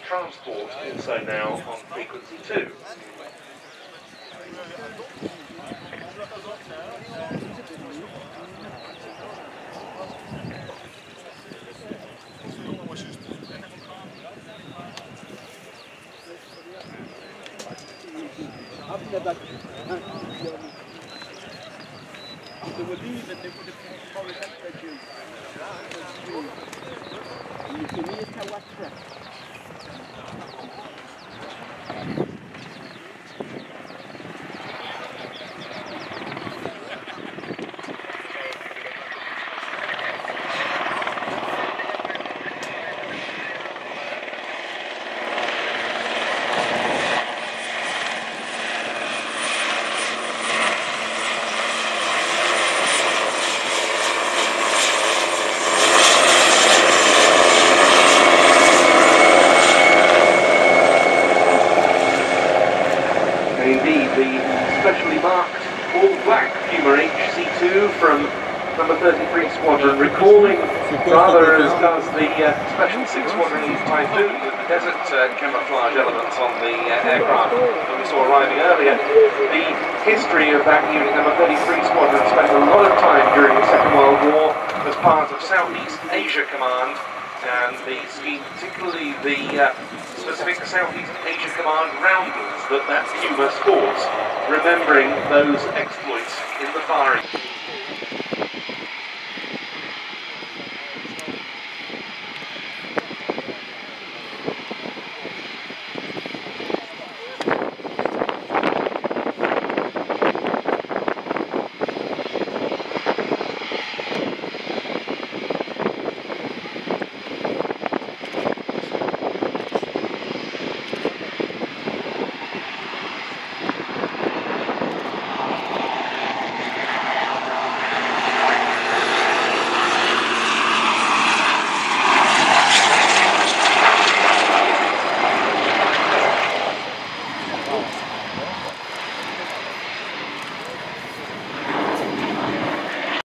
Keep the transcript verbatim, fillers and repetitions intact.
transport also now on frequency two. Indeed, the specially marked all-black Puma H C two from number thirty-three Squadron, recalling rather as does the uh, Special six Squadron Typhoon with the desert uh, camouflage elements on the uh, aircraft that we saw arriving earlier. The history of that unit, number thirty-three Squadron, spent a lot of time during the Second World War as part of Southeast Asia Command, and the scheme, particularly the uh, specific Southeast Asia Command roundels that that Puma sports, remembering those exploits in the Far East.